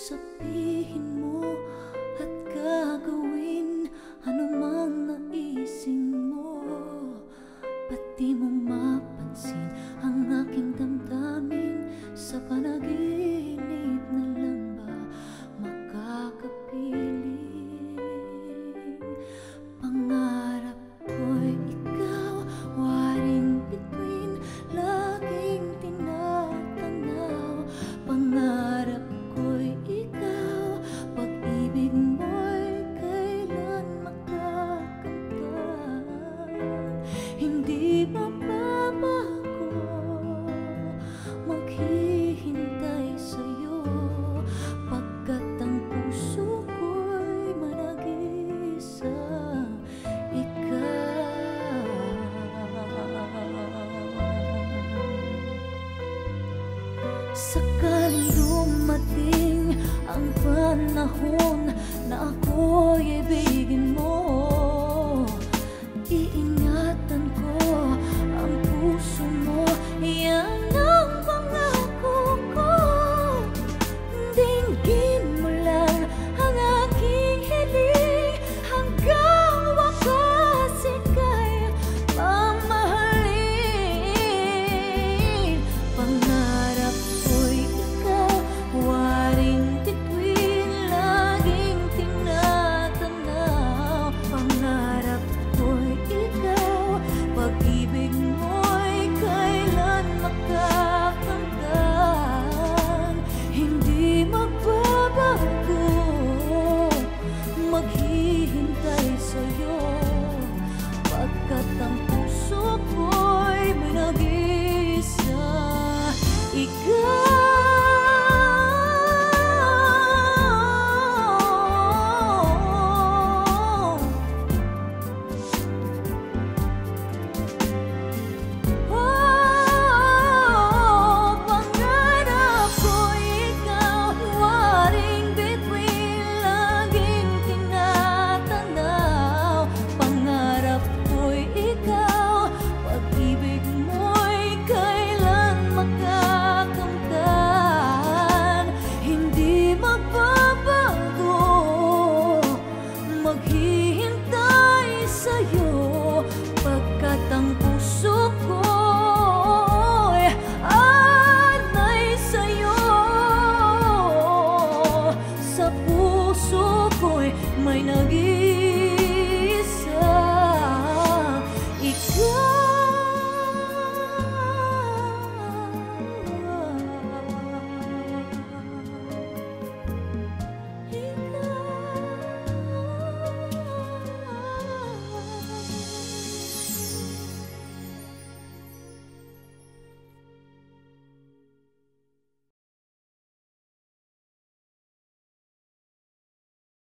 sabihin mo at gagawin anumang naisin mo. Pati mo mapansin ang aking damdamin, sa panaginip na lang ba makakapiling? Pangarap ko'y ikaw, waring bituin, laging tinatanaw. Pangarap ko'y ikaw, pag-ibig mo'y kailan makakamtan. Hindi mababago, maghihintay sa'yo, pagkat ang puso ko'y manag-isa, ikaw. Sakaling dumating ang panahon na ako'y ibigin mo,